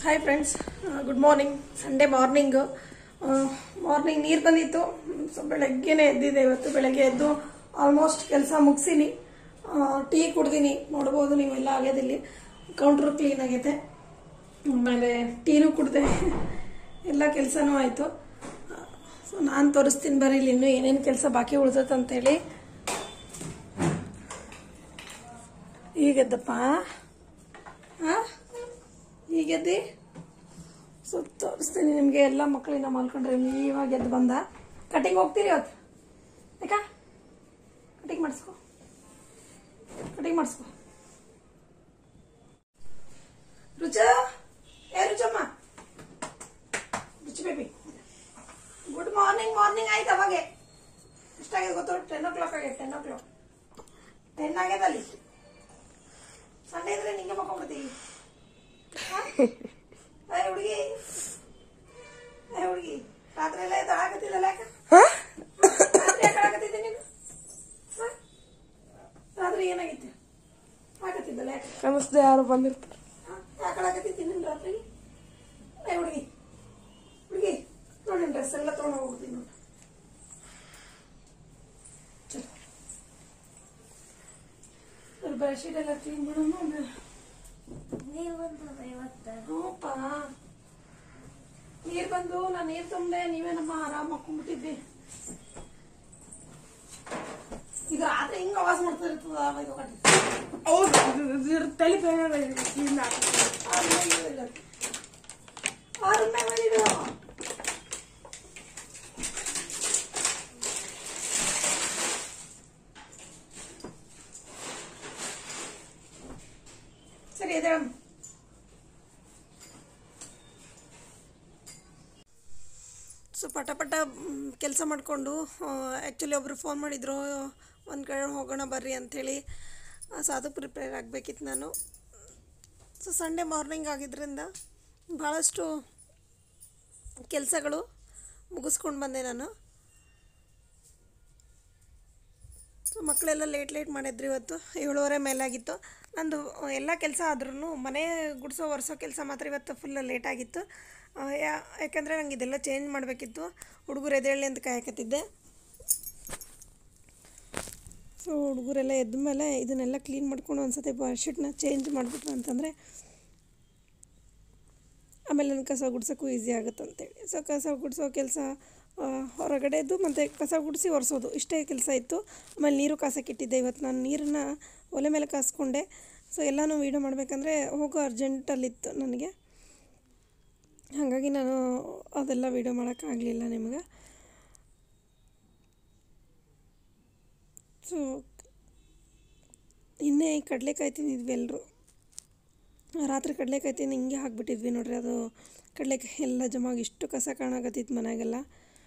Hi friends, good morning. Sunday morning ನೀರು ಬಂದಿತ್ತು. So ಬೆಳಗ್ಗೆನೆ ಎದ್ದಿದೆ. ಇವತ್ತು ಬೆಳಗ್ಗೆ ಎದ್ದು ಆಲ್ಮೋಸ್ಟ್ ಕೆಲಸ ಮುಗಿಸಿನಿ. ಟೀ ಕುಡ್ದೀನಿ, ನೋಡ್ಬೋದು ನೀವೆಲ್ಲ ಆಗ್ಯದಿಲ್ಲಿ. ಕೌಂಟ್ರು ಕ್ಲೀನ್ ಆಗೈತೆ, ಆಮೇಲೆ ಟೀನೂ ಕುಡ್ದೆ, ಎಲ್ಲ ಕೆಲಸನೂ ಆಯಿತು. ಸೊ ನಾನು ತೋರಿಸ್ತೀನಿ ಬರ್ರಿ ಇಲ್ಲಿ ಇನ್ನೂ ಏನೇನು ಕೆಲಸ ಬಾಕಿ ಉಳಿದತ್ತಂತೇಳಿ. ಈಗೆದ್ದಪ್ಪ, ಈಗೆದ್ದಿ ಸೊ ತೋರಿಸ್ತೀನಿ ನಿಮಗೆ. ಎಲ್ಲ ಮಕ್ಕಳಿಂದ ಮಲ್ಕೊಂಡ್ರೆ ಇವಾಗ ಎದ್ದು ಬಂದ. ಕಟಿಂಗ್ ಹೋಗ್ತೀರಿ ಇವತ್ತು? ಯಾಕ ಕಟಿಂಗ್ ಮಾಡಿಸ್ಕೊ. ರುಚ, ರುಚಮ್ಮ, ರುಚಿ ಬೇಬಿ, ಗುಡ್ ಮಾರ್ನಿಂಗ್. ಆಯ್ತು ಅವಾಗೆ ಎಷ್ಟಾಗಿದೆ ಗೊತ್ತು? 10 o'clock ಆಗೈತೆ. 10 ಆಗ್ಯದಲ್ಲಿ. ಸಂಡೆ ಇದ್ರೆ ನಿಂಗೆ ಮಕ್ಕೊಂಡ್ಬಿಡ್ತೀವಿ. ಹುಡುಗಿ ರಾತ್ರಿ ಎಲ್ಲ ಇದು ಆಗತ್ತಿದ್ದಲ್ಲ? ಯಾಕೆ ಆಗತ್ತಿದ್ದೆ ನೀನು? ರಾತ್ರಿ ಏನಾಗಿತ್ತು? ಆಗತ್ತಿದ್ದಲ್ಲ? ಯಾಕೆ ಕನಸ್ದೆ ಯಾರು ಬಂದಿರ್ತಾರೆ? ಯಾಕೆ ಆಗತ್ತಿದ್ದೀನಿ ನೀನು ರಾತ್ರಿ? ಹುಡುಗಿ ನೋಡಿ, ಡ್ರೆಸ್ ಎಲ್ಲ ತೊಗೊಂಡು ಹೋಗ್ತೀನಿ ನೋಡಿ. ಚಲೋ ಬೆಡ್ಶೀಟ್ ಎಲ್ಲ ಕ್ಲೀನ್ ಮಾಡೋಣ. ಹ್ಞೂಪ್ಪ, ನೀರು ಬಂದು ನಾನು ನೀರು ತುಂಬೆ, ನೀವೇನಮ್ಮ ಆರಾಮ್ ಹಾಕೊಂಡ್ಬಿಟ್ಟಿದ್ವಿ. ಈಗ ರಾತ್ರಿ ಹಿಂಗ ಆವಾಜ್ ಮಾಡ್ತಾ ಇರ್ತದ. ತಲೆ ಸರಿ ಇದೆ. ಸೊ ಪಟ ಕೆಲಸ ಮಾಡಿಕೊಂಡು, ಆ್ಯಕ್ಚುಲಿ ಒಬ್ಬರು ಫೋನ್ ಮಾಡಿದ್ರು, ಒಂದು ಕಡೆ ಹೋಗೋಣ ಬರ್ರಿ ಅಂಥೇಳಿ. ಸೊ ಅದಕ್ಕೆ ಪ್ರಿಪೇರ್ ಆಗಬೇಕಿತ್ತು ನಾನು. ಸೊ ಸಂಡೇ ಮಾರ್ನಿಂಗ್ ಆಗಿದ್ದರಿಂದ ಭಾಳಷ್ಟು ಕೆಲಸಗಳು ಮುಗಿಸ್ಕೊಂಡು ಬಂದೆ ನಾನು. ಸೊ ಮಕ್ಕಳೆಲ್ಲ ಲೇಟ್ ಮಾಡಿದ್ರು. ಇವತ್ತು 7:30 ಮೇಲಾಗಿತ್ತು. ನಂದು ಎಲ್ಲ ಕೆಲಸ ಆದ್ರೂ ಮನೆ ಗುಡಿಸೋ ಒರೆಸೋ ಕೆಲಸ ಮಾತ್ರ ಇವತ್ತು ಫುಲ್ ಲೇಟಾಗಿತ್ತು. ಯಾಕಂದರೆ ನಂಗೆ ಇದೆಲ್ಲ ಚೇಂಜ್ ಮಾಡಬೇಕಿತ್ತು. ಹುಡುಗರು ಎದ್ದೇಳಿ ಅಂತ ಕಾಯಕತ್ತಿದ್ದೆ. ಸೊ ಹುಡುಗರೆಲ್ಲ ಎದ್ದ ಮೇಲೆ ಇದನ್ನೆಲ್ಲ ಕ್ಲೀನ್ ಮಾಡ್ಕೊಂಡು ಒಂದ್ಸತಿ ಬೆಡ್ಶೀಟ್ನ ಚೇಂಜ್ ಮಾಡಿಬಿಟ್ರು ಅಂತಂದರೆ ಆಮೇಲೆ ನನ್ನ ಕಸ ಗುಡ್ಸೋಕ್ಕೂ ಈಸಿ ಆಗುತ್ತೆ ಅಂತೇಳಿ. ಸೊ ಕಸ ಗುಡಿಸೋ ಕೆಲಸ ಹೊರಗಡೆದು ಮತ್ತು ಕಸ ಗುಡಿಸಿ ಒರೆಸೋದು ಇಷ್ಟೇ ಕೆಲಸ ಇತ್ತು. ಆಮೇಲೆ ನೀರು ಕಾಸಕ್ಕಿಟ್ಟಿದ್ದೆ. ಇವತ್ತು ನಾನು ನೀರನ್ನು ಒಲೆ ಮೇಲೆ ಕಾಸ್ಕೊಂಡೆ. ಸೊ ಎಲ್ಲನೂ ವೀಡಿಯೋ ಮಾಡಬೇಕಂದ್ರೆ ಹೋಗೋ ಅರ್ಜೆಂಟಲ್ಲಿತ್ತು ನನಗೆ. ಹಾಗಾಗಿ ನಾನು ಅದೆಲ್ಲ ವೀಡಿಯೋ ಮಾಡೋಕ್ಕಾಗಲಿಲ್ಲ ನಿಮಗೆ. ಸೊ ಇನ್ನೇ ಕಡಲೆಕಾಯಿ ತಿಂದಿದ್ವಿ ಎಲ್ಲರೂ. ರಾತ್ರಿ ಕಡಲೆಕಾಯಿ ತಿಂದು ಹಿಂಗೆ ಹಾಕ್ಬಿಟ್ಟಿದ್ವಿ ನೋಡ್ರಿ. ಅದು ಕಡಲೆಕಾಯಿ ಎಲ್ಲ ಜಮಾಗಿ ಇಷ್ಟು ಕಸ ಕಾಣಕತ್ತಿತ್ತು ಮನೆಗೆಲ್ಲ.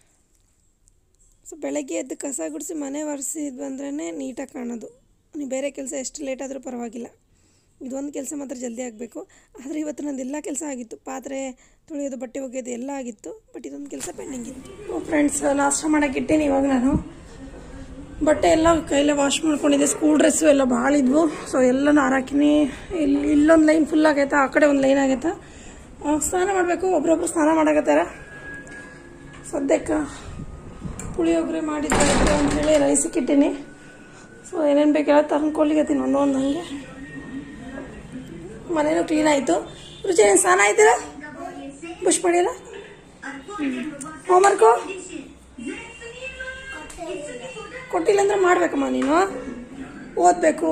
ಸೊ ಬೆಳಗ್ಗೆ ಎದ್ದು ಕಸ ಗುಡಿಸಿ ಮನೆ ಒರೆಸಿದ್ವಿ ಅಂದ್ರೇ ನೀಟಾಗಿ ಕಾಣೋದು. ನೀವು ಬೇರೆ ಕೆಲಸ ಎಷ್ಟು ಲೇಟ್ ಆದರೂ ಪರವಾಗಿಲ್ಲ, ಇದೊಂದು ಕೆಲಸ ಮಾತ್ರ ಜಲ್ದಿ ಆಗಬೇಕು. ಆದರೆ ಇವತ್ತು ನಂದೆಲ್ಲ ಕೆಲಸ ಆಗಿತ್ತು. ಪಾತ್ರೆ ತೊಳೆಯೋದು, ಬಟ್ಟೆ ಒಗೆಯೋದು ಎಲ್ಲ ಆಗಿತ್ತು. ಬಟ್ ಇದೊಂದು ಕೆಲಸ ಪೆಂಡಿಂಗ್ ಇತ್ತು. ಫ್ರೆಂಡ್ಸ್, ನಾಷ್ಟ ಮಾಡೋಕ್ಕೆ ಇಟ್ಟೇನಿ. ಇವಾಗ ನಾನು ಬಟ್ಟೆ ಎಲ್ಲ ಕೈಲೇ ವಾಶ್ ಮಾಡ್ಕೊಂಡಿದ್ದೆ. ಸ್ಕೂಲ್ ಡ್ರೆಸ್ಸು ಎಲ್ಲ ಭಾಳ ಇದ್ವು. ಸೊ ಎಲ್ಲನೂ ಹಾರಾಕಿನಿ. ಇಲ್ಲೊಂದು ಲೈನ್ ಫುಲ್ ಆಗೈತೆ, ಆ ಕಡೆ ಒಂದು ಲೈನ್ ಆಗೈತೆ. ಸ್ನಾನ ಮಾಡಬೇಕು. ಒಬ್ರೊಬ್ರು ಸ್ನಾನ ಮಾಡಕತ್ತಾರ. ಸದ್ಯಕ್ಕೆ ಪುಳಿಯೋಗರೆ ಮಾಡಿದ್ದಾರೆ ಅಂಥೇಳಿ ರೈಸಿಗೆ ಇಟ್ಟೀನಿ. ಸೊ ಏನೇನು ಬೇಕೆಲ್ಲ ತಂದ್ಕೊಳ್ಲಿಕತ್ತೀನಿ ಒಂದೊಂದು. ಹಂಗೆ ಮನೇನೂ ಕ್ಲೀನ್ ಆಯಿತು. ರುಚಿ, ಏನು ಸ್ನಾನ ಆಯ್ತೀರ? ಬುಷ್ ಮಾಡಿಲ್ಲ? ಹೋಮ್ವರ್ಕು ಕೊಟ್ಟಿಲ್ಲ ಅಂದ್ರೆ ಮಾಡ್ಬೇಕಮ್ಮ, ನೀನು ಓದಬೇಕು.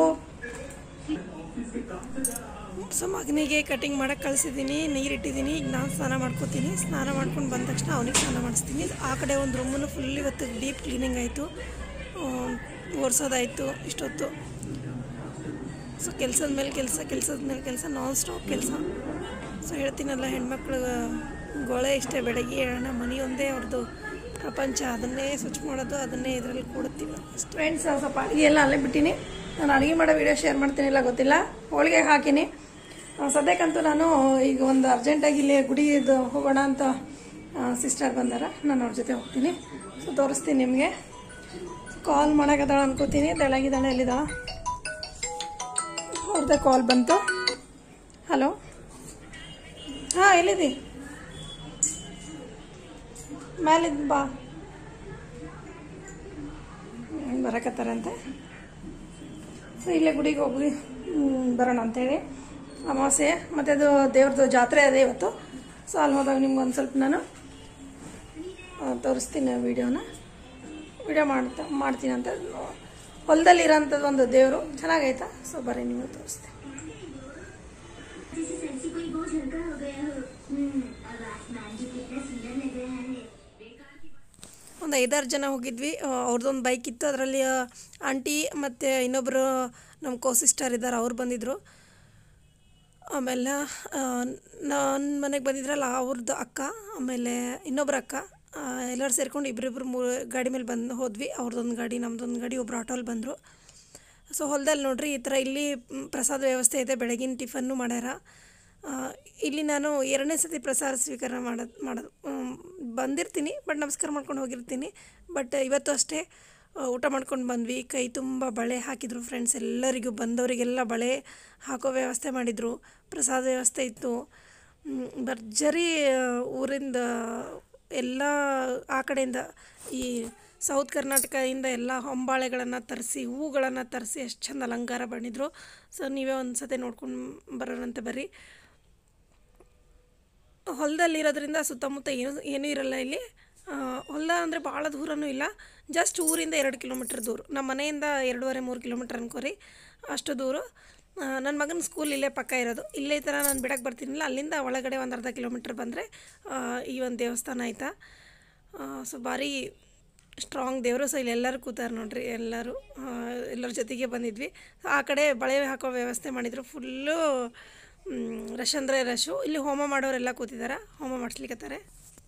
ಸೊ ಮಗನಿಗೆ ಕಟಿಂಗ್ ಮಾಡೋಕ್ಕೆ ಕಳಿಸಿದ್ದೀನಿ, ನೀರಿಟ್ಟಿದ್ದೀನಿ. ಈಗ ನಾನು ಸ್ನಾನ ಮಾಡ್ಕೋತೀನಿ. ಸ್ನಾನ ಮಾಡ್ಕೊಂಡು ಬಂದ ತಕ್ಷಣ ಅವನಿಗೆ ಸ್ನಾನ ಮಾಡಿಸ್ತೀನಿ. ಆ ಕಡೆ ಒಂದು ರೂಮನ್ನು ಫುಲ್ ಇವತ್ತು ಡೀಪ್ ಕ್ಲೀನಿಂಗ್ ಆಯಿತು, ಒರೆಸೋದಾಯಿತು ಇಷ್ಟೊತ್ತು. ಸೊ ಕೆಲಸದ ಮೇಲೆ ಕೆಲಸ, ನಾನ್ ಸ್ಟಾಪ್ ಕೆಲಸ. ಸೊ ಹೇಳ್ತೀನಲ್ಲ, ಹೆಣ್ಮಕ್ಳು ಗೋಳೆ ಇಷ್ಟೇ. ಬೆಳಗ್ಗೆ ಹೇಳೋಣ, ಮನೆ ಒಂದೇ ಅವ್ರದ್ದು ಪ್ರಪಂಚ. ಅದನ್ನೇ ಸ್ವಚ್ಛ ಮಾಡೋದು, ಅದನ್ನೇ ಇದರಲ್ಲಿ ಕೂಡುತ್ತಿಲ್ಲ. ಫ್ರೆಂಡ್ಸ್, ಸ್ವಲ್ಪ ಅಡುಗೆ ಎಲ್ಲ ಅಲ್ಲೇ ಬಿಟ್ಟಿನಿ. ನಾನು ಅಡುಗೆ ಮಾಡೋ ವಿಡಿಯೋ ಶೇರ್ ಮಾಡ್ತೀನಿಲ್ಲ ಗೊತ್ತಿಲ್ಲ. ಹೋಳಿಗೆ ಹಾಕಿನಿ. ಸದ್ಯಕ್ಕಂತೂ ನಾನು ಈಗ ಒಂದು ಅರ್ಜೆಂಟಾಗಿ ಇಲ್ಲಿ ಗುಡಿದು ಹೋಗೋಣ ಅಂತ ಸಿಸ್ಟರ್ ಬಂದಾರ. ನಾನು ಅವ್ರ ಜೊತೆ ಹೋಗ್ತೀನಿ. ಸೊ ತೋರಿಸ್ತೀನಿ ನಿಮಗೆ. ಕಾಲ್ ಮಾಡಕತ್ತಾಳ ಅನ್ಕೋತೀನಿ. ತೆಳಗಿದ್ದಾಳೆ, ಎಲ್ಲಿದ್ದಾಳ? ಅವ್ರದ್ದೇ ಕಾಲ್ ಬಂತು. ಹಲೋ ಹಾಂ ಎಲ್ಲಿದೆ ಮೇಲಿದ್ದು ಬಾ ಬರಕತ್ತಾರಂತೆ. ಸೊ ಇಲ್ಲೇ ಗುಡಿಗೆ ಹೋಗಿ ಬರೋಣ ಅಂಥೇಳಿ ಅಮಾವಾಸ್ಯೆ ಮತ್ತು ಅದು ದೇವ್ರದ್ದು ಜಾತ್ರೆ ಅದೇ ಇವತ್ತು. ಸೊ ಅಲ್ಲಿ ಹೋದಾಗ ನಿಮ್ಗೆ ಒಂದು ಸ್ವಲ್ಪ ನಾನು ತೋರಿಸ್ತೀನಿ ವಿಡಿಯೋ ಮಾಡ್ತೀನಿ ಅಂತ. ಹೊಲದಲ್ಲಿರೋಂಥದ್ದು ಒಂದು ದೇವರು ಚೆನ್ನಾಗೈತಾ. ಸೊ ಬರ್ರಿ ನಿಮಗೆ ತೋರಿಸ್ತೀನಿ. ಒಂದು 5-6 ಜನ ಹೋಗಿದ್ವಿ. ಅವ್ರದ್ದೊಂದು ಬೈಕ್ ಇತ್ತು, ಅದರಲ್ಲಿ ಆಂಟಿ ಮತ್ತು ಇನ್ನೊಬ್ಬರು ನಮ್ಮ ಸಿಸ್ಟರ್ ಇದ್ದಾರೆ, ಅವ್ರು ಬಂದಿದ್ದರು. ಆಮೇಲೆ ನನ್ನ ಮನೆಗೆ ಬಂದಿದ್ರಲ್ಲ ಅವ್ರದ್ದು ಅಕ್ಕ, ಆಮೇಲೆ ಇನ್ನೊಬ್ರು ಅಕ್ಕ, ಎಲ್ಲರೂ ಸೇರ್ಕೊಂಡು ಇಬ್ಬರಿಬ್ಬರು 3 ಗಾಡಿ ಮೇಲೆ ಹೋದ್ವಿ. ಅವ್ರದ್ದೊಂದು ಗಾಡಿ, ನಮ್ಮದೊಂದು ಗಾಡಿ, ಒಬ್ಬರು ಆಟೋಲ್ಲಿ ಬಂದರು. ಸೊ ಹೊಲದಲ್ಲಿ ನೋಡ್ರಿ ಈ ಥರ ಇಲ್ಲಿ ಪ್ರಸಾದ ವ್ಯವಸ್ಥೆ ಇದೆ. ಬೆಳಗಿನ ಟಿಫನ್ನು ಮಾಡ್ಯಾರ. ಇಲ್ಲಿ ನಾನು 2ನೇ ಸತಿ ಪ್ರಸಾದ ಸ್ವೀಕಾರ ಮಾಡೋದು ಬಂದಿರ್ತೀನಿ, ಬಟ್ ನಮಸ್ಕಾರ ಮಾಡ್ಕೊಂಡು ಹೋಗಿರ್ತೀನಿ. ಬಟ್ ಇವತ್ತು ಅಷ್ಟೇ ಊಟ ಮಾಡ್ಕೊಂಡು ಬಂದ್ವಿ. ಕೈ ತುಂಬ ಬಳೆ ಹಾಕಿದರು ಫ್ರೆಂಡ್ಸ್. ಎಲ್ಲರಿಗೂ ಬಂದವರಿಗೆಲ್ಲ ಬಳೆ ಹಾಕೋ ವ್ಯವಸ್ಥೆ ಮಾಡಿದರು. ಪ್ರಸಾದ ವ್ಯವಸ್ಥೆ ಇತ್ತು. ಭರ್ಜರಿ ಊರಿಂದ ಎಲ್ಲ ಆ ಕಡೆಯಿಂದ ಈ ಸೌತ್ ಕರ್ನಾಟಕದಿಂದ ಎಲ್ಲ ಹೊಂಬಾಳೆಗಳನ್ನು ತರಿಸಿ, ಹೂಗಳನ್ನು ತರಿಸಿ ಎಷ್ಟು ಚಂದ ಅಲಂಕಾರ ಮಾಡಿದರು. ಸೊ ನೀವೇ ಒಂದು ಸತಿ ನೋಡ್ಕೊಂಡು ಬರೋಣಂತೆ ಬರ್ರಿ. ಹೊಲದಲ್ಲಿರೋದ್ರಿಂದ ಸುತ್ತಮುತ್ತ ಏನೂ ಇರಲ್ಲ ಇಲ್ಲಿ. ಹೊಲ ಅಂದರೆ ಭಾಳ ದೂರನೂ ಇಲ್ಲ, ಜಸ್ಟ್ ಊರಿಂದ 2 ಕಿಲೋಮೀಟ್ರ್ ದೂರ. ನಮ್ಮ ಮನೆಯಿಂದ 2.5-3 ಕಿಲೋಮೀಟ್ರ್ ಅನ್ಕೋರಿ, ಅಷ್ಟು ದೂರ. ನನ್ನ ಮಗನ ಸ್ಕೂಲ್ ಇಲ್ಲೇ ಪಕ್ಕ ಇರೋದು. ಇಲ್ಲೇ ಈ ಥರ ನಾನು ಬಿಡಕ್ಕೆ ಬರ್ತೀನಿಲ್ಲ, ಅಲ್ಲಿಂದ ಒಳಗಡೆ 1/2 ಕಿಲೋಮೀಟ್ರ್ ಬಂದರೆ ಈ ಒಂದು ದೇವಸ್ಥಾನ ಆಯಿತಾ. ಸೊ ಭಾರಿ ಸ್ಟ್ರಾಂಗ್ ದೇವರು. ಸೊ ಇಲ್ಲಿ ಎಲ್ಲರೂ ಕೂತಾರೆ ನೋಡ್ರಿ, ಎಲ್ಲರ ಜೊತೆಗೆ ಬಂದಿದ್ವಿ. ಆ ಕಡೆ ಬಳೆ ಹಾಕೋ ವ್ಯವಸ್ಥೆ ಮಾಡಿದರು. ಫುಲ್ಲು ರಶ್ ಅಂದರೆ ರಶು. ಇಲ್ಲಿ ಹೋಮ ಮಾಡೋರೆಲ್ಲ ಕೂತಿದ್ದಾರೆ, ಹೋಮ ಮಾಡಿಸ್ಲಿಕ್ಕತ್ತಾರೆ.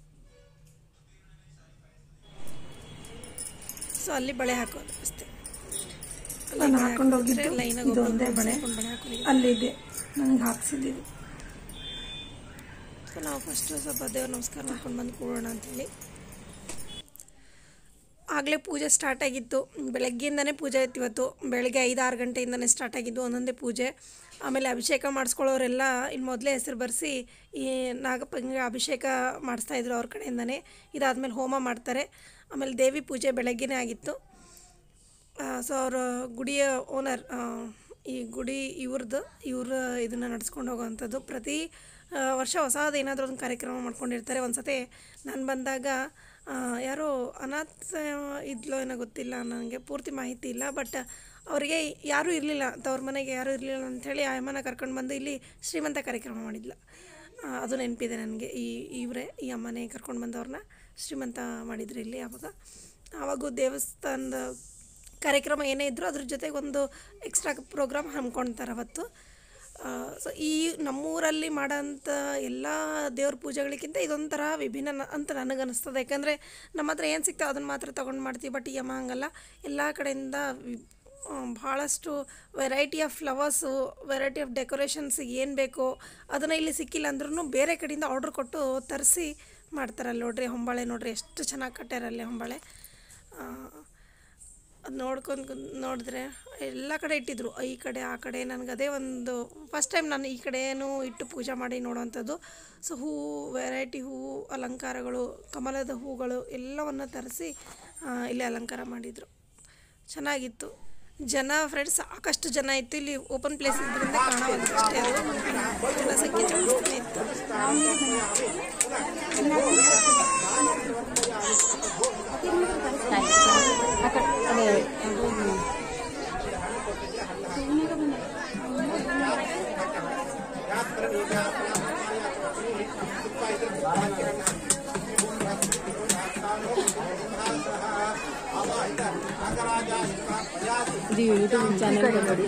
ಸೊ ಅಲ್ಲಿ ಬಳೆ ಹಾಕೋದು ಅಷ್ಟೇ. ಹಾಕೊಂಡು ಹೋಗಿದ್ದೆ ಬಳೆ ಅಲ್ಲಿದೆ, ನನಗೆ ಹಾಕ್ಸಿದ್ದು. ಸೊ ನಾವು ಫಸ್ಟು ಸ್ವಲ್ಪ ದೇವ್ರ ನಮಸ್ಕಾರ ಮಾಡ್ಕೊಂಡು ಬಂದು ಕೂಡೋಣ ಅಂತೇಳಿ. ಆಗಲೇ ಪೂಜೆ ಸ್ಟಾರ್ಟ್ ಆಗಿತ್ತು. ಬೆಳಗ್ಗೆಯಿಂದನೇ ಪೂಜೆ ಇತ್ತು ಇವತ್ತು. ಬೆಳಗ್ಗೆ 5-6 ಗಂಟೆಯಿಂದನೇ ಸ್ಟಾರ್ಟ್ ಆಗಿದ್ದು ಒಂದೊಂದೇ ಪೂಜೆ. ಆಮೇಲೆ ಅಭಿಷೇಕ ಮಾಡಿಸ್ಕೊಳ್ಳೋರೆಲ್ಲ ಇಲ್ಲಿ ಮೊದಲೇ ಹೆಸರು ಬರೆಸಿ ಈ ನಾಗಪ್ಪಂಗೆ ಅಭಿಷೇಕ ಮಾಡಿಸ್ತಾಯಿದ್ರು ಅವ್ರ ಕಡೆಯಿಂದನೇ. ಇದಾದಮೇಲೆ ಹೋಮ ಮಾಡ್ತಾರೆ. ಆಮೇಲೆ ದೇವಿ ಪೂಜೆ ಬೆಳಗ್ಗೆನೇ ಆಗಿತ್ತು. ಸೊ ಅವರು ಗುಡಿಯ ಓನರ್, ಈ ಗುಡಿ ಇವರು ಇದನ್ನು ನಡೆಸ್ಕೊಂಡು ಹೋಗೋವಂಥದ್ದು. ಪ್ರತಿ ವರ್ಷ ಹೊಸದು ಏನಾದರೂ ಒಂದು ಕಾರ್ಯಕ್ರಮ ಮಾಡ್ಕೊಂಡಿರ್ತಾರೆ. ಒಂದು ಸತಿ ನಾನು ಬಂದಾಗ ಯಾರೋ ಅನಾಥ ಇದ್ಲೋ ಏನೋ ಗೊತ್ತಿಲ್ಲ, ನನಗೆ ಪೂರ್ತಿ ಮಾಹಿತಿ ಇಲ್ಲ. ಬಟ್ ಅವರಿಗೆ ಯಾರೂ ಇರಲಿಲ್ಲ, ತವ್ರ ಮನೆಗೆ ಯಾರೂ ಇರಲಿಲ್ಲ ಅಂಥೇಳಿ ಆ ಅಮ್ಮನ ಕರ್ಕೊಂಡು ಬಂದು ಇಲ್ಲಿ ಶ್ರೀಮಂತ ಕಾರ್ಯಕ್ರಮ ಮಾಡಿದ್ಲು. ಅದು ನೆನಪಿದೆ ನನಗೆ. ಈ ಅಮ್ಮನೇ ಕರ್ಕೊಂಡು ಬಂದವ್ರನ್ನ ಶ್ರೀಮಂತ ಮಾಡಿದ್ರು ಇಲ್ಲಿ. ಆವಾಗೂ ದೇವಸ್ಥಾನದ ಕಾರ್ಯಕ್ರಮ ಏನೇ ಇದ್ದರೂ ಅದ್ರ ಜೊತೆಗೆ ಒಂದು ಎಕ್ಸ್ಟ್ರಾ ಪ್ರೋಗ್ರಾಮ್ ಹಮ್ಮಿಕೊಳ್ತಾರೆ ಅವತ್ತು. ಸೊ ಈ ನಮ್ಮೂರಲ್ಲಿ ಮಾಡೋಂಥ ಎಲ್ಲ ದೇವ್ರ ಪೂಜೆಗಳಿಗಿಂತ ಇದೊಂಥರ ವಿಭಿನ್ನ ಅಂತ ನನಗನ್ನಿಸ್ತದೆ. ಯಾಕಂದರೆ ನಮ್ಮ ಹತ್ರ ಏನು ಸಿಗ್ತಾವೆ ಅದನ್ನು ಮಾತ್ರ ತೊಗೊಂಡು ಮಾಡ್ತೀವಿ. ಬಟ್ ಈ ಅಮ್ಮ ಹಂಗಲ್ಲ, ಎಲ್ಲ ಕಡೆಯಿಂದ ಭಾಳಷ್ಟು variety of flowers, variety of decorations ಏನು ಬೇಕೋ ಅದನ್ನು ಇಲ್ಲಿ ಸಿಕ್ಕಿಲ್ಲ ಅಂದ್ರೂ ಬೇರೆ ಕಡೆಯಿಂದ ಆರ್ಡ್ರ್ ಕೊಟ್ಟು ತರಿಸಿ ಮಾಡ್ತಾರಲ್ಲ. ನೋಡ್ರಿ ಹೊಂಬಾಳೆ ನೋಡ್ರಿ ಎಷ್ಟು ಚೆನ್ನಾಗಿ ಕಟ್ಟ್ಯಾರಲ್ಲಿ ಹೊಂಬಾಳೆ. ಅದು ನೋಡಿದ್ರೆ ಎಲ್ಲ ಕಡೆ ಇಟ್ಟಿದ್ರು, ಈ ಕಡೆ ಆ ಕಡೆ. ನನಗೆ ಅದೇ ಒಂದು ಫಸ್ಟ್ ಟೈಮ್ ನಾನು ಈ ಕಡೆಯೂ ಇಟ್ಟು ಪೂಜೆ ಮಾಡಿ ನೋಡೋವಂಥದ್ದು. ಸೊ ವೆರೈಟಿ ಹೂವು, ಅಲಂಕಾರಗಳು, ಕಮಲದ ಹೂಗಳು ಎಲ್ಲವನ್ನು ತರಿಸಿ ಇಲ್ಲಿ ಅಲಂಕಾರ ಮಾಡಿದರು. ಚೆನ್ನಾಗಿತ್ತು. ಜನ ಫ್ರೆಂಡ್ಸ್ ಸಾಕಷ್ಟು ಜನ ಇತ್ತು. ಇಲ್ಲಿ ಓಪನ್ ಪ್ಲೇಸ್ ಇದ್ರಿಂದ ಕಾಣೋವಂಥ ಅಷ್ಟೇ, ಅದು ಜನಸಂಖ್ಯೆ ಜಾಸ್ತಿನೇ ಇತ್ತು. ಇದು ಯೂಟ್ಯೂಬ್ ಚಾನಲ್ ನೋಡಿ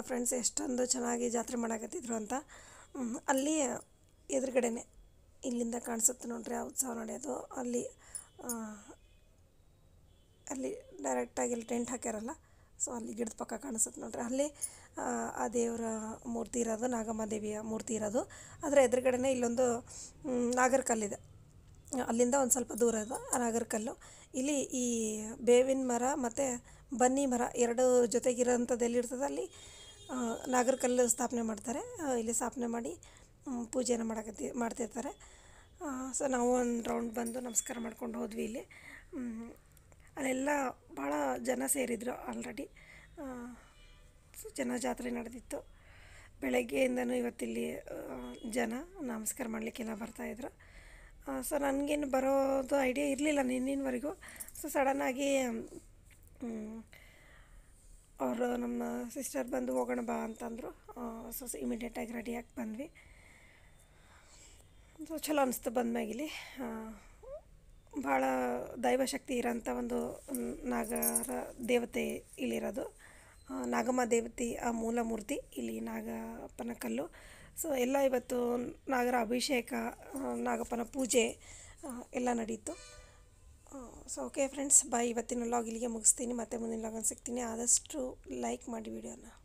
ನೋಡಿದ್ರಲ್ಲ ಫ್ರೆಂಡ್ಸ್ ಎಷ್ಟೊಂದು ಚೆನ್ನಾಗಿ ಜಾತ್ರೆ ಮಾಡಕತ್ತಿದ್ರು ಅಂತ. ಅಲ್ಲಿ ಎದುರುಗಡೆನೆ ಇಲ್ಲಿಂದ ಕಾಣಿಸುತ್ತೆ ನೋಡ್ರಿ ಆ ಉತ್ಸವ ನಡೆಯೋದು. ಅಲ್ಲಿ ಅಲ್ಲಿ ಡೈರೆಕ್ಟಾಗಿ ಇಲ್ಲಿ ಟೆಂಟ್ ಹಾಕ್ಯಾರಲ್ಲ, ಸೊ ಅಲ್ಲಿ ಗಿಡದ ಪಕ್ಕ ಕಾಣಿಸುತ್ತೆ ನೋಡ್ರಿ. ಅಲ್ಲಿ ಆ ದೇವರ ಮೂರ್ತಿ ಇರೋದು, ನಾಗಮ್ಮ ದೇವಿಯ ಮೂರ್ತಿ ಇರೋದು. ಅದರ ಎದುರುಗಡೆನೇ ಇಲ್ಲೊಂದು ನಾಗರಕಲ್ಲಿದೆ. ಅಲ್ಲಿಂದ ಒಂದು ಸ್ವಲ್ಪ ದೂರ ಇದೆ ಆ ನಾಗರಕಲ್ಲು. ಇಲ್ಲಿ ಈ ಬೇವಿನ ಮರ ಮತ್ತು ಬನ್ನಿ ಮರ ಎರಡು ಜೊತೆಗಿರೋಂಥದ್ದು ಎಲ್ಲಿರ್ತದೆ ಅಲ್ಲಿ ನಾಗರಕಲ್ಲು ಸ್ಥಾಪನೆ ಮಾಡ್ತಾರೆ. ಇಲ್ಲಿ ಸ್ಥಾಪನೆ ಮಾಡಿ ಪೂಜೆನ ಮಾಡ್ತಿರ್ತಾರೆ. ಸೊ ನಾವು ಒಂದು ರೌಂಡ್ ಬಂದು ನಮಸ್ಕಾರ ಮಾಡ್ಕೊಂಡು ಹೋದ್ವಿ. ಇಲ್ಲಿ ಅಲ್ಲೆಲ್ಲ ಭಾಳ ಜನ ಸೇರಿದ್ರು ಆಲ್ರೆಡಿ. ಜಾತ್ರೆ ನಡೆದಿತ್ತು ಬೆಳಗ್ಗೆಯಿಂದನೂ. ಇವತ್ತಿಲ್ಲಿ ಜನ ನಮಸ್ಕಾರ ಮಾಡಲಿಕ್ಕೆಲ್ಲ ಬರ್ತಾಯಿದ್ರು. ಸೊ ನನಗೇನು ಬರೋದು ಐಡಿಯಾ ಇರಲಿಲ್ಲ ನಿನ್ನಿನವರೆಗೂ. ಸೊ ಸಡನ್ನಾಗಿ ಅವರು ನಮ್ಮ ಸಿಸ್ಟರ್ ಬಂದು ಹೋಗೋಣ ಬಾ ಅಂತಂದರು. ಸೊ ಇಮಿಡಿಯೇಟಾಗಿ ರೆಡಿಯಾಗಿ ಬಂದ್ವಿ. ಸೊ ಚಲೋ ಅನಿಸ್ತು ಬಂದ್ಮ್ಯಾಗಿಲ್ಲಿ. ಭಾಳ ದೈವಶಕ್ತಿ ಇರೋಂಥ ಒಂದು ನಾಗರ ದೇವತೆ ಇಲ್ಲಿರೋದು. ನಾಗಮ್ಮ ದೇವತೆ ಆ ಮೂಲ ಮೂರ್ತಿ ಇಲ್ಲಿ ನಾಗಪ್ಪನ ಕಲ್ಲು. ಸೊ ಎಲ್ಲ ಇವತ್ತು ನಾಗರ ಅಭಿಷೇಕ, ನಾಗಪ್ಪನ ಪೂಜೆ ಎಲ್ಲ ನಡೀತು. So okay friends, bye. ಇವತ್ತಿನ ವ್ಲಾಗ್ ಇಲ್ಲಿಗೆ ಮುಗಿಸ್ತೀನಿ. ಮತ್ತೆ ಮುಂದಿನ ವ್ಲಾಗಲ್ಲಿ ಸಿಗ್ತೀನಿ. ಆದಷ್ಟು ಲೈಕ್ ಮಾಡಿ ವಿಡಿಯೋನ.